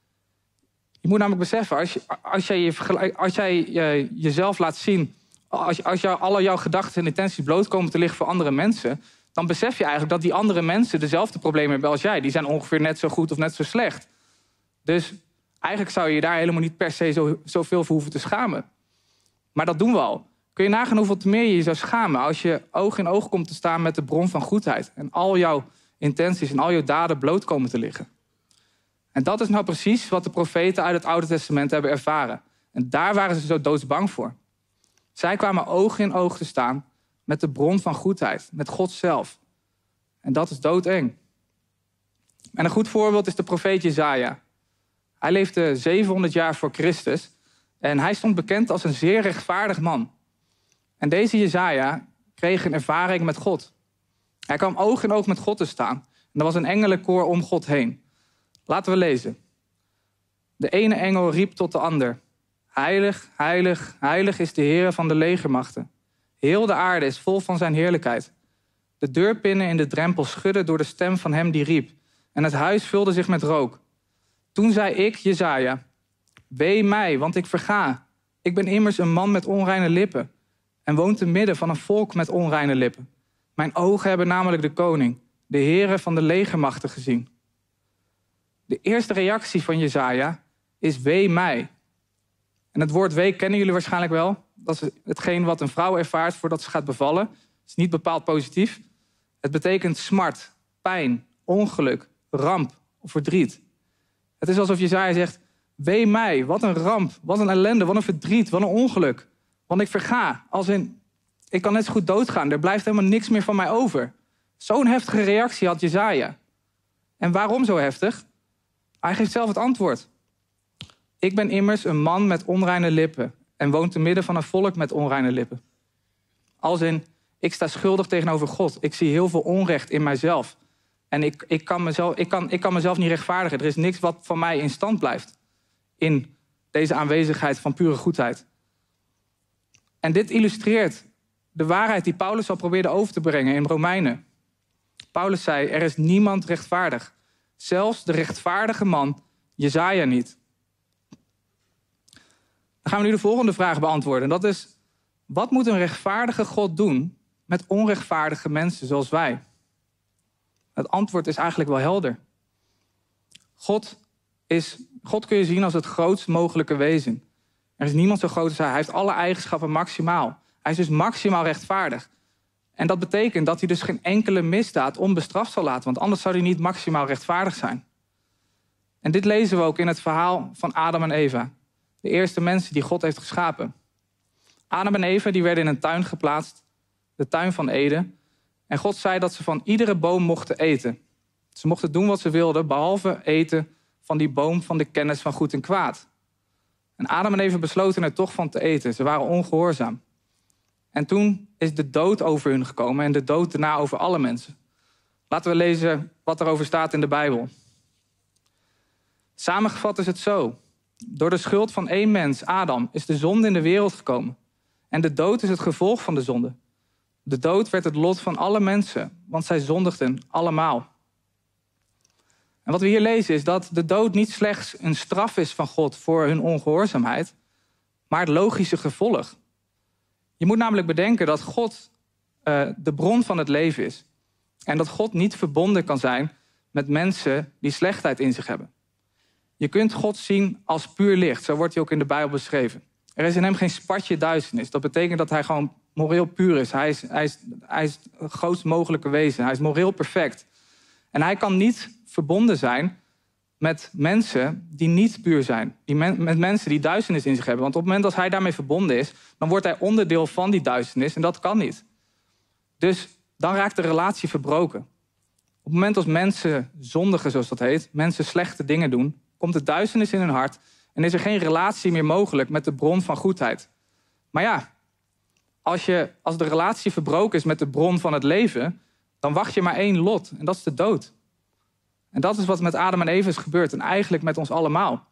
Je moet namelijk beseffen, als jij jezelf laat zien, als alle jouw gedachten en intenties bloot komen te liggen voor andere mensen, dan besef je eigenlijk dat die andere mensen dezelfde problemen hebben als jij. Die zijn ongeveer net zo goed of net zo slecht. Dus eigenlijk zou je je daar helemaal niet per se zoveel voor hoeven te schamen. Maar dat doen we al. Kun je nagaan hoeveel te meer je zou schamen als je oog in oog komt te staan met de bron van goedheid en al jouw intenties en al jouw daden bloot komen te liggen. En dat is nou precies wat de profeten uit het Oude Testament hebben ervaren. En daar waren ze zo doodsbang voor. Zij kwamen oog in oog te staan met de bron van goedheid, met God zelf. En dat is doodeng. En een goed voorbeeld is de profeet Jesaja. Hij leefde 700 jaar voor Christus en hij stond bekend als een zeer rechtvaardig man. En deze Jesaja kreeg een ervaring met God. Hij kwam oog in oog met God te staan. En er was een engelenkoor om God heen. Laten we lezen. De ene engel riep tot de ander. Heilig, heilig, heilig is de Heer van de legermachten. Heel de aarde is vol van zijn heerlijkheid. De deurpinnen in de drempel schudden door de stem van hem die riep. En het huis vulde zich met rook. Toen zei ik, Jesaja, wee mij, want ik verga. Ik ben immers een man met onreine lippen en woon te midden van een volk met onreine lippen. Mijn ogen hebben namelijk de koning, de Heere van de legermachten gezien. De eerste reactie van Jesaja is wee mij. En het woord wee kennen jullie waarschijnlijk wel. Dat is hetgeen wat een vrouw ervaart voordat ze gaat bevallen. Het is niet bepaald positief. Het betekent smart, pijn, ongeluk, ramp of verdriet. Het is alsof Jesaja zegt, wee mij, wat een ramp, wat een ellende, wat een verdriet, wat een ongeluk. Want ik verga, als in, ik kan net zo goed doodgaan. Er blijft helemaal niks meer van mij over. Zo'n heftige reactie had Jesaja. En waarom zo heftig? Hij geeft zelf het antwoord. Ik ben immers een man met onreine lippen en woon te midden van een volk met onreine lippen. Als in, ik sta schuldig tegenover God. Ik zie heel veel onrecht in mijzelf. En ik kan mezelf niet rechtvaardigen. Er is niks wat van mij in stand blijft. In deze aanwezigheid van pure goedheid. En dit illustreert de waarheid die Paulus al probeerde over te brengen in Romeinen. Paulus zei, er is niemand rechtvaardig. Zelfs de rechtvaardige man, Jesaja niet. Dan gaan we nu de volgende vraag beantwoorden. En dat is, wat moet een rechtvaardige God doen met onrechtvaardige mensen zoals wij? Het antwoord is eigenlijk wel helder. God kun je zien als het grootst mogelijke wezen. Er is niemand zo groot als hij. Hij heeft alle eigenschappen maximaal. Hij is dus maximaal rechtvaardig. En dat betekent dat hij dus geen enkele misdaad onbestraft zal laten. Want anders zou hij niet maximaal rechtvaardig zijn. En dit lezen we ook in het verhaal van Adam en Eva. De eerste mensen die God heeft geschapen. Adam en Eva die werden in een tuin geplaatst. De tuin van Eden. En God zei dat ze van iedere boom mochten eten. Ze mochten doen wat ze wilden, behalve eten van die boom van de kennis van goed en kwaad. En Adam en Eva besloten er toch van te eten. Ze waren ongehoorzaam. En toen is de dood over hun gekomen en de dood daarna over alle mensen. Laten we lezen wat erover staat in de Bijbel. Samengevat is het zo. Door de schuld van één mens, Adam, is de zonde in de wereld gekomen. En de dood is het gevolg van de zonde. De dood werd het lot van alle mensen, want zij zondigden allemaal. En wat we hier lezen is dat de dood niet slechts een straf is van God voor hun ongehoorzaamheid, maar het logische gevolg. Je moet namelijk bedenken dat God de bron van het leven is. En dat God niet verbonden kan zijn met mensen die slechtheid in zich hebben. Je kunt God zien als puur licht. Zo wordt hij ook in de Bijbel beschreven. Er is in hem geen spatje duisternis. Dat betekent dat hij gewoon moreel puur is. Hij is het grootst mogelijke wezen. Hij is moreel perfect. En hij kan niet verbonden zijn met mensen die niet puur zijn. Met mensen die duisternis in zich hebben. Want op het moment dat hij daarmee verbonden is, dan wordt hij onderdeel van die duisternis. En dat kan niet. Dus dan raakt de relatie verbroken. Op het moment als mensen zondigen, zoals dat heet, mensen slechte dingen doen, komt de duisternis in hun hart en is er geen relatie meer mogelijk met de bron van goedheid. Maar ja, als de relatie verbroken is met de bron van het leven, dan wacht je maar één lot en dat is de dood. En dat is wat met Adam en Eva is gebeurd en eigenlijk met ons allemaal.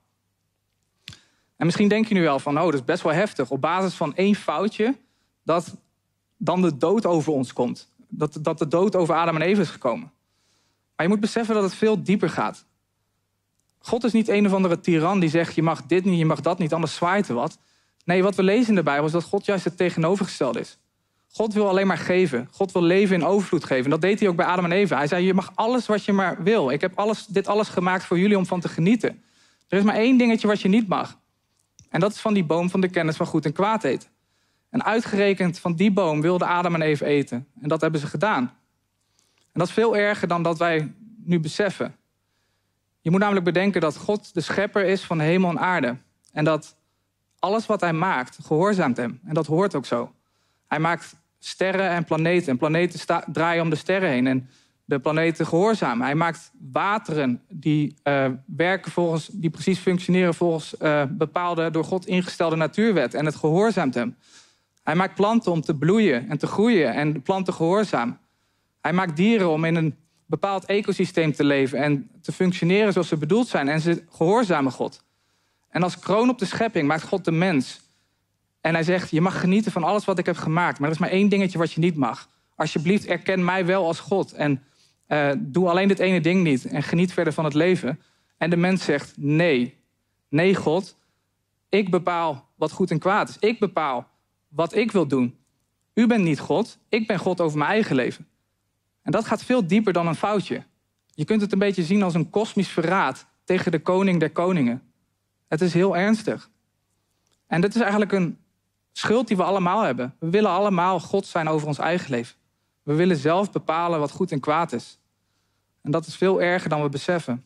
En misschien denk je nu wel van, dat is best wel heftig. Op basis van één foutje, dat dan de dood over ons komt. Dat de dood over Adam en Eva is gekomen. Maar je moet beseffen dat het veel dieper gaat. God is niet een of andere tiran die zegt, je mag dit niet, je mag dat niet, anders zwaait er wat. Nee, wat we lezen in de Bijbel is dat God juist het tegenovergestelde is. God wil alleen maar geven. God wil leven in overvloed geven. En dat deed hij ook bij Adam en Eva. Hij zei, je mag alles wat je maar wil. Ik heb dit alles gemaakt voor jullie om van te genieten. Er is maar één dingetje wat je niet mag. En dat is van die boom van de kennis van goed en kwaad eten. En uitgerekend van die boom wilden Adam en Eva eten. En dat hebben ze gedaan. En dat is veel erger dan dat wij nu beseffen. Je moet namelijk bedenken dat God de schepper is van hemel en aarde. En dat alles wat hij maakt, gehoorzaamt hem. En dat hoort ook zo. Hij maakt sterren en planeten. En planeten draaien om de sterren heen. En de planeten gehoorzamen. Hij maakt wateren die die precies functioneren volgens bepaalde door God ingestelde natuurwet. En het gehoorzaamt hem. Hij maakt planten om te bloeien en te groeien. En de planten gehoorzamen. Hij maakt dieren om in een bepaald ecosysteem te leven en te functioneren zoals ze bedoeld zijn. En ze gehoorzamen God. En als kroon op de schepping maakt God de mens. En hij zegt, je mag genieten van alles wat ik heb gemaakt. Maar er is maar één dingetje wat je niet mag. Alsjeblieft, erken mij wel als God. En doe alleen dit ene ding niet. En geniet verder van het leven. En de mens zegt, nee. Nee, God. Ik bepaal wat goed en kwaad is. Ik bepaal wat ik wil doen. U bent niet God. Ik ben God over mijn eigen leven. En dat gaat veel dieper dan een foutje. Je kunt het een beetje zien als een kosmisch verraad tegen de koning der koningen. Het is heel ernstig. En dit is eigenlijk een schuld die we allemaal hebben. We willen allemaal God zijn over ons eigen leven. We willen zelf bepalen wat goed en kwaad is. En dat is veel erger dan we beseffen.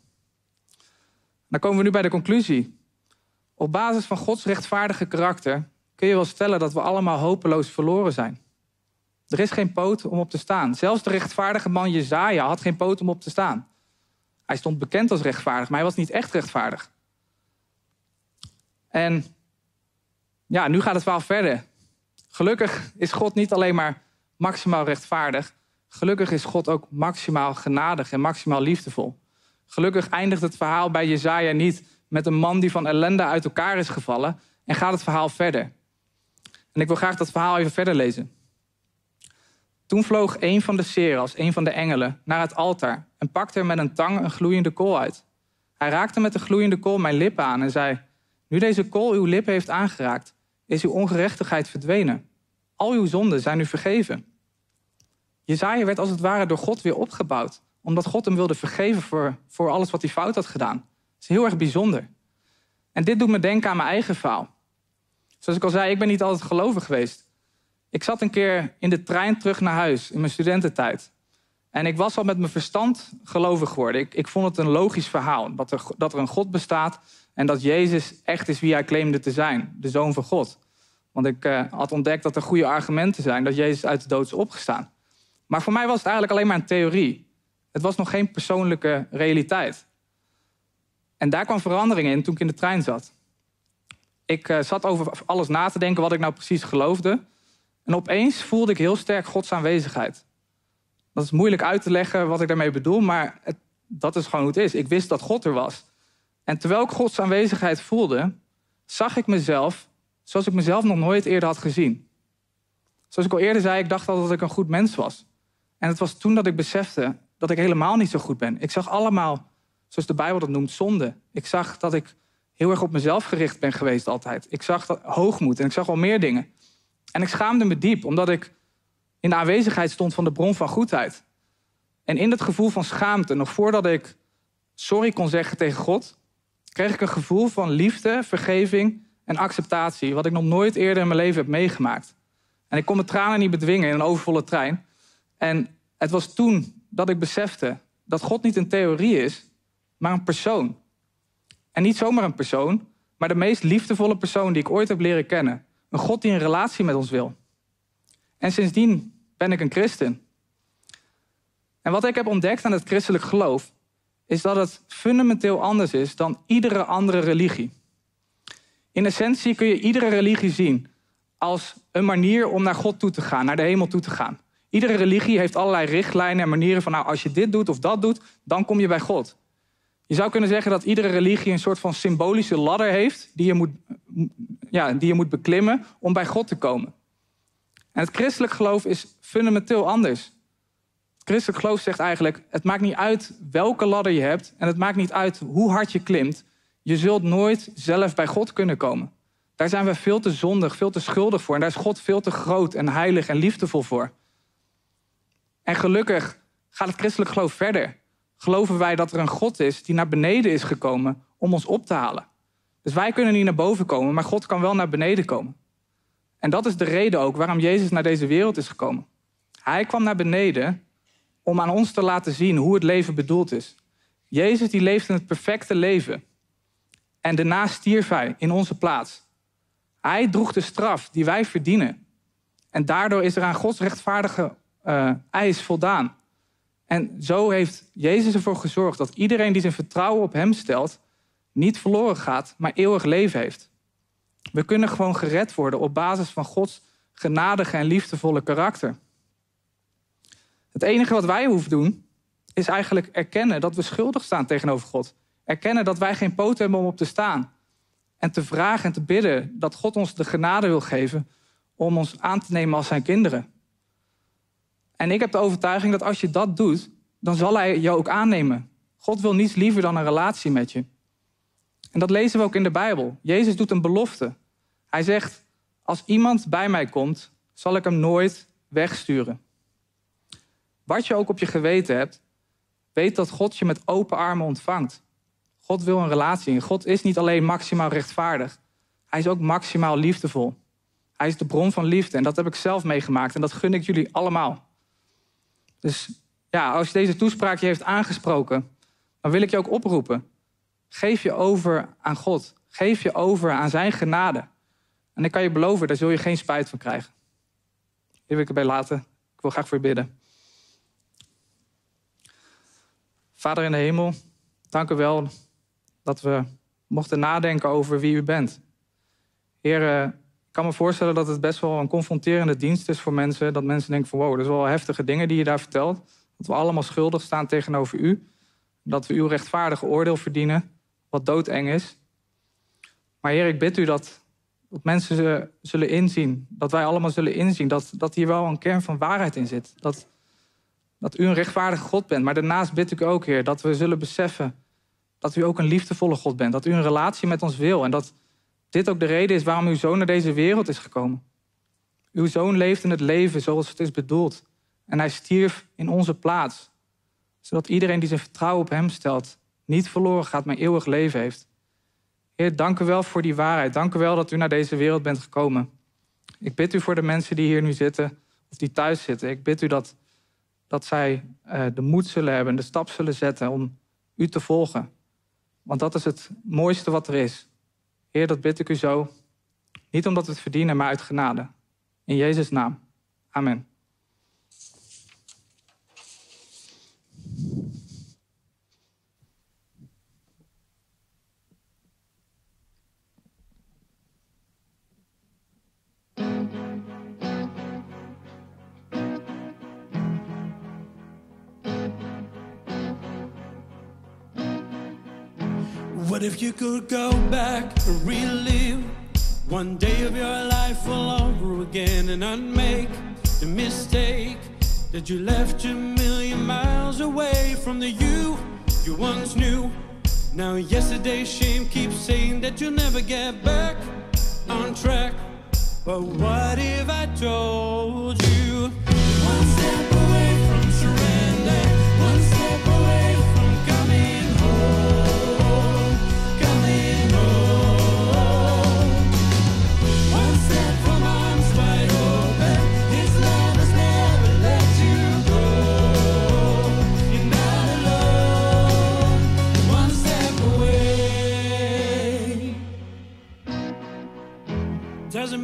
Dan komen we nu bij de conclusie. Op basis van Gods rechtvaardige karakter kun je wel stellen dat we allemaal hopeloos verloren zijn. Er is geen poot om op te staan. Zelfs de rechtvaardige man Jesaja had geen poot om op te staan. Hij stond bekend als rechtvaardig, maar hij was niet echt rechtvaardig. En ja, nu gaat het verhaal verder. Gelukkig is God niet alleen maar maximaal rechtvaardig. Gelukkig is God ook maximaal genadig en maximaal liefdevol. Gelukkig eindigt het verhaal bij Jesaja niet met een man die van ellende uit elkaar is gevallen. En gaat het verhaal verder. En ik wil graag dat verhaal even verder lezen. Toen vloog een van de seras, een van de engelen, naar het altaar en pakte er met een tang een gloeiende kool uit. Hij raakte met de gloeiende kool mijn lippen aan en zei, nu deze kool uw lippen heeft aangeraakt, is uw ongerechtigheid verdwenen. Al uw zonden zijn u vergeven. Jesaja werd als het ware door God weer opgebouwd, omdat God hem wilde vergeven voor alles wat hij fout had gedaan. Dat is heel erg bijzonder. En dit doet me denken aan mijn eigen verhaal. Zoals ik al zei, ik ben niet altijd gelovig geweest. Ik zat een keer in de trein terug naar huis in mijn studententijd. En ik was al met mijn verstand gelovig geworden. Ik vond het een logisch verhaal. Dat er een God bestaat en dat Jezus echt is wie hij claimde te zijn. De Zoon van God. Want ik had ontdekt dat er goede argumenten zijn dat Jezus uit de dood is opgestaan. Maar voor mij was het eigenlijk alleen maar een theorie. Het was nog geen persoonlijke realiteit. En daar kwam verandering in toen ik in de trein zat. Ik zat over alles na te denken wat ik nou precies geloofde. En opeens voelde ik heel sterk Gods aanwezigheid. Dat is moeilijk uit te leggen wat ik daarmee bedoel, maar dat is gewoon hoe het is. Ik wist dat God er was. En terwijl ik Gods aanwezigheid voelde, zag ik mezelf zoals ik mezelf nog nooit eerder had gezien. Zoals ik al eerder zei, ik dacht altijd dat ik een goed mens was. En het was toen dat ik besefte dat ik helemaal niet zo goed ben. Ik zag allemaal, zoals de Bijbel dat noemt, zonde. Ik zag dat ik heel erg op mezelf gericht ben geweest altijd. Ik zag hoogmoed en ik zag al meer dingen. En ik schaamde me diep, omdat ik in de aanwezigheid stond van de bron van goedheid. En in dat gevoel van schaamte, nog voordat ik sorry kon zeggen tegen God, kreeg ik een gevoel van liefde, vergeving en acceptatie, wat ik nog nooit eerder in mijn leven heb meegemaakt. En ik kon mijn tranen niet bedwingen in een overvolle trein. En het was toen dat ik besefte dat God niet een theorie is, maar een persoon. En niet zomaar een persoon, maar de meest liefdevolle persoon die ik ooit heb leren kennen. Een God die een relatie met ons wil. En sindsdien ben ik een christen. En wat ik heb ontdekt aan het christelijk geloof, is dat het fundamenteel anders is dan iedere andere religie. In essentie kun je iedere religie zien als een manier om naar God toe te gaan, naar de hemel toe te gaan. Iedere religie heeft allerlei richtlijnen en manieren van, nou, als je dit doet of dat doet, dan kom je bij God. Je zou kunnen zeggen dat iedere religie een soort van symbolische ladder heeft die je moet beklimmen om bij God te komen. En het christelijk geloof is fundamenteel anders. Het christelijk geloof zegt eigenlijk, het maakt niet uit welke ladder je hebt en het maakt niet uit hoe hard je klimt. Je zult nooit zelf bij God kunnen komen. Daar zijn we veel te zondig, veel te schuldig voor. En daar is God veel te groot en heilig en liefdevol voor. En gelukkig gaat het christelijk geloof verder. Geloven wij dat er een God is die naar beneden is gekomen om ons op te halen. Dus wij kunnen niet naar boven komen, maar God kan wel naar beneden komen. En dat is de reden ook waarom Jezus naar deze wereld is gekomen. Hij kwam naar beneden om aan ons te laten zien hoe het leven bedoeld is. Jezus die leefde het perfecte leven. En daarna stierf hij in onze plaats. Hij droeg de straf die wij verdienen. En daardoor is er aan Gods rechtvaardige eis voldaan. En zo heeft Jezus ervoor gezorgd dat iedereen die zijn vertrouwen op hem stelt, niet verloren gaat, maar eeuwig leven heeft. We kunnen gewoon gered worden op basis van Gods genadige en liefdevolle karakter. Het enige wat wij hoeven doen, is eigenlijk erkennen dat we schuldig staan tegenover God. Erkennen dat wij geen poot hebben om op te staan. En te vragen en te bidden dat God ons de genade wil geven om ons aan te nemen als zijn kinderen. En ik heb de overtuiging dat als je dat doet, dan zal hij je ook aannemen. God wil niets liever dan een relatie met je. En dat lezen we ook in de Bijbel. Jezus doet een belofte. Hij zegt, als iemand bij mij komt, zal ik hem nooit wegsturen. Wat je ook op je geweten hebt, weet dat God je met open armen ontvangt. God wil een relatie en God is niet alleen maximaal rechtvaardig. Hij is ook maximaal liefdevol. Hij is de bron van liefde en dat heb ik zelf meegemaakt en dat gun ik jullie allemaal. Dus ja, als deze toespraak je heeft aangesproken, dan wil ik je ook oproepen. Geef je over aan God. Geef je over aan zijn genade. En ik kan je beloven, daar zul je geen spijt van krijgen. Hier wil ik erbij laten. Ik wil graag voor je bidden. Vader in de hemel, dank u wel dat we mochten nadenken over wie u bent. Heer, ik kan me voorstellen dat het best wel een confronterende dienst is voor mensen. Dat mensen denken van wow, dat is wel heftige dingen die je daar vertelt. Dat we allemaal schuldig staan tegenover u. Dat we uw rechtvaardige oordeel verdienen, wat doodeng is. Maar Heer, ik bid u dat mensen zullen inzien, dat wij allemaal zullen inzien, dat hier wel een kern van waarheid in zit. Dat u een rechtvaardige God bent. Maar daarnaast bid ik u ook, Heer, dat we zullen beseffen dat u ook een liefdevolle God bent. Dat u een relatie met ons wil. En dat dit ook de reden is waarom uw zoon naar deze wereld is gekomen. Uw zoon leeft in het leven zoals het is bedoeld. En hij stierf in onze plaats. Zodat iedereen die zijn vertrouwen op hem stelt niet verloren gaat, maar eeuwig leven heeft. Heer, dank u wel voor die waarheid. Dank u wel dat u naar deze wereld bent gekomen. Ik bid u voor de mensen die hier nu zitten of die thuis zitten. Ik bid u dat zij de moed zullen hebben, de stap zullen zetten om u te volgen. Want dat is het mooiste wat er is. Heer, dat bid ik u zo. Niet omdat we het verdienen, maar uit genade. In Jezus' naam. Amen. What if you could go back and relive one day of your life all over again and unmake the mistake that you left you a million miles away from the you once knew? Now yesterday's shame keeps saying that you'll never get back on track. But what if I told you one step away from surrender, one step away from coming home, coming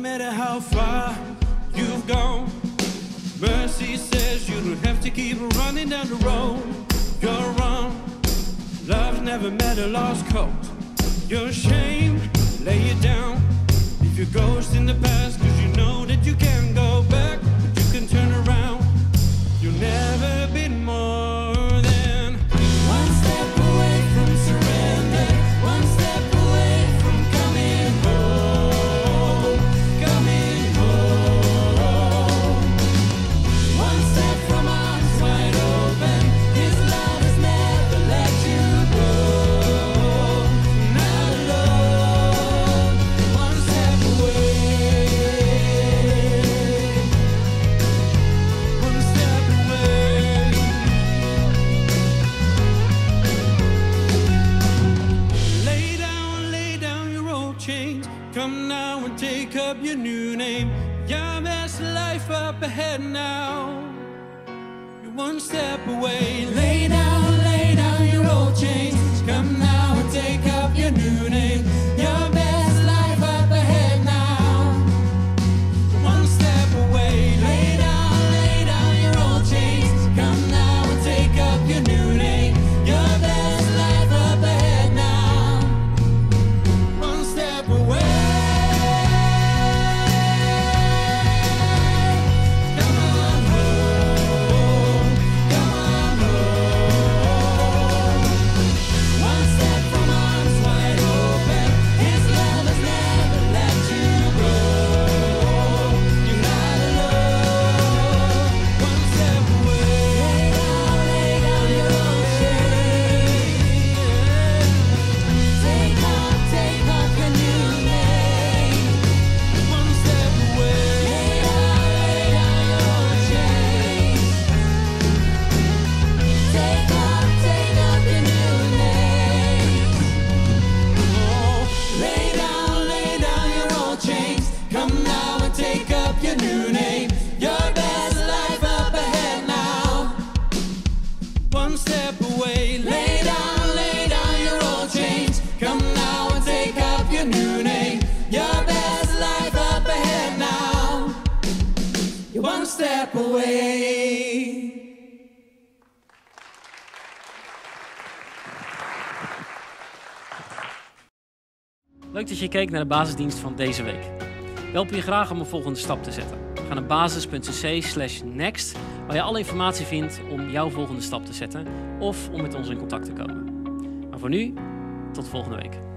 matter how far you've gone. Mercy says you don't have to keep running down the road you're on. Love never met a lost cause. Your shame, lay it down. Leave your ghost in the past, cause you know that you can't go back, but you can turn around. You'll never be more than One step away from surrender, one step away from coming home, coming home. One step from arms wide open, His love has never let you go. Not alone, one step away. one step away. Lay down your old chains. Come now and take up your new name. Your best life up ahead now. You're one step away. Lay down your old chains. Come now and take up your new name. Your best life up ahead now. One step away. Lay down your old chains. Come now and take up your new name. Your best life up ahead now. One step away. Come on home. Come on home. One step from arms wide open. His love has never let you go. You're not alone. One step away. Lay down your old chains. Take up your new name. One step away. Lay down your old chains. Take up your new name. Oh. Lay down your old chains. Come now and take up your new name. Your best life up ahead now. One step away. Lay down your old chains. Come now and take up your new name. Your best life up ahead now. You're one step away. Leuk dat je keek naar de basisdienst van deze week. We helpen je graag om een volgende stap te zetten. Ga naar basis.cc/next, waar je alle informatie vindt om jouw volgende stap te zetten of om met ons in contact te komen. Maar voor nu, tot volgende week.